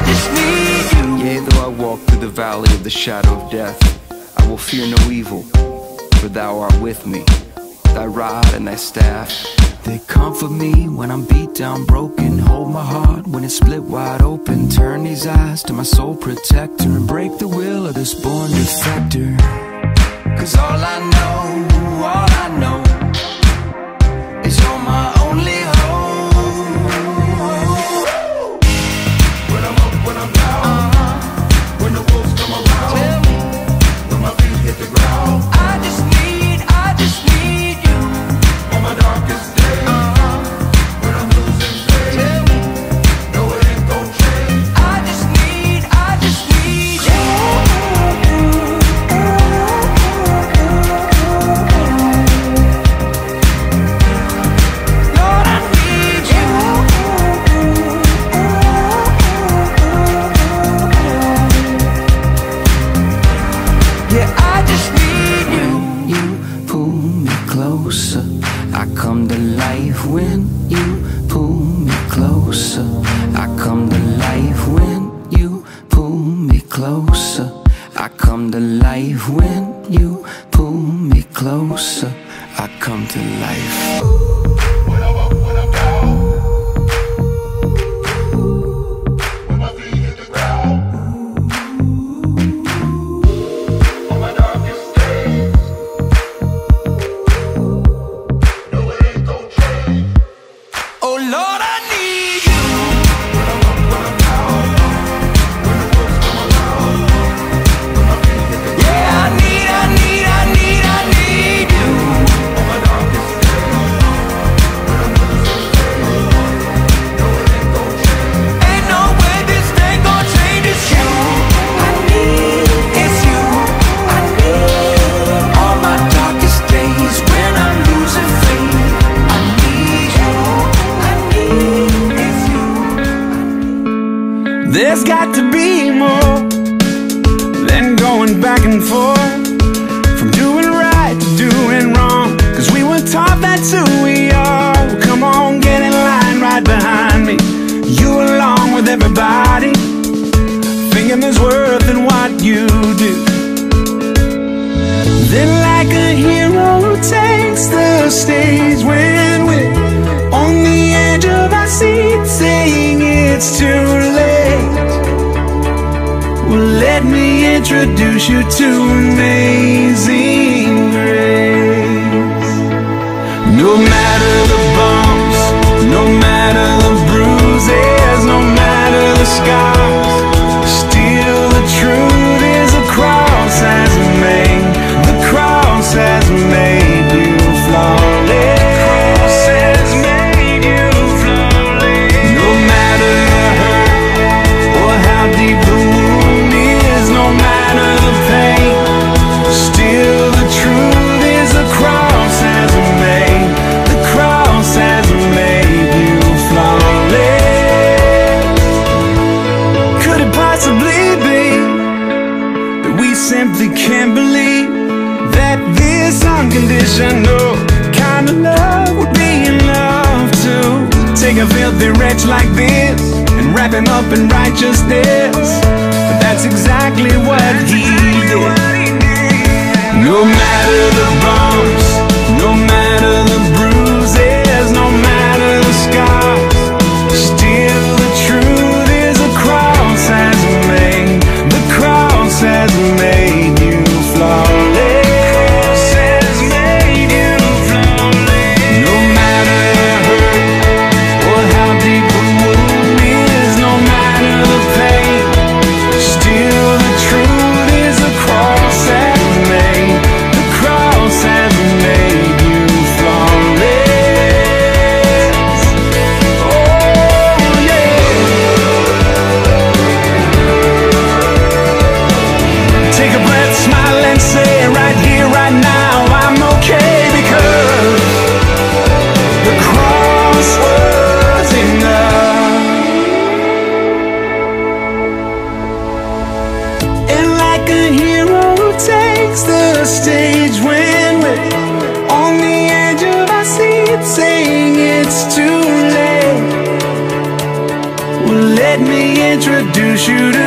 just need you. Yea, though I walk through the valley of the shadow of death, I will fear no evil, for thou art with me. Thy rod and thy staff, they comfort me when I'm beat down, broken. Hold my heart when it's split wide open. Turn these eyes to my soul protector, and break the will of this born defector. Cause all I know is you're my only hope. When I'm up, when I'm down, when the wolves come around, when my feet hit the ground, I just need you on my darkest day. When I'm losing faith, no, it ain't gon' change. I just need you. Lord, I need you. Yeah, I just need you. You pull me closer, I come to life when you pull me closer. I come to life when you pull me closer. I come to life when you pull me closer. I come to life. When I'm up, when I'm down, when my feet hit the ground, on my darkest days, no, it ain't gon' change. Oh Lord, I need you. When I'm up, when I'm down, when the wolves come around, when my feet hit the ground. Yeah, I need you. On my darkest days, when I'm losing faith, no, it ain't gon' change. Ain't no way this thing gon' change. It's you. It's you. On my darkest days when I'm losing faith, I need you. It's you. There's got to be more than going back and forth, from doing right to doing wrong. Cause we were taught that's who we are. Well, come on, get in line right behind me. You along with everybody, thinking there's worth in what you do. Then like a hero takes the stage when we're on the edge of our seat, saying it's too late. Well, let me introduce you to amazing grace. No matter the bumps, no matter the bruises, no matter the scars, still the truth is the cross has made, the cross has made you flawless. No matter the hurt or how deep the wound is, no matter the pain, still the truth is the cross has made, the cross has made you flawless. Could it possibly be that we simply can't believe that this unconditional kind of love would be enough to take a filthy wretch like this and wrap him up in righteousness? But that's exactly what he did. No matter the bumps, no matter the bruises, no matter the scars, still the truth is the cross has made, the cross has made you flawless. No matter the hurt or how deep the wound is, no matter the pain, still the truth is the cross has made, the cross has made you flawless. Oh yeah. Take a breath, smile and say right here, right now, I'm okay, because the cross was enough. And like a hero takes the stage when we're on the edge of our seat, saying it's too late. Well, let me introduce you to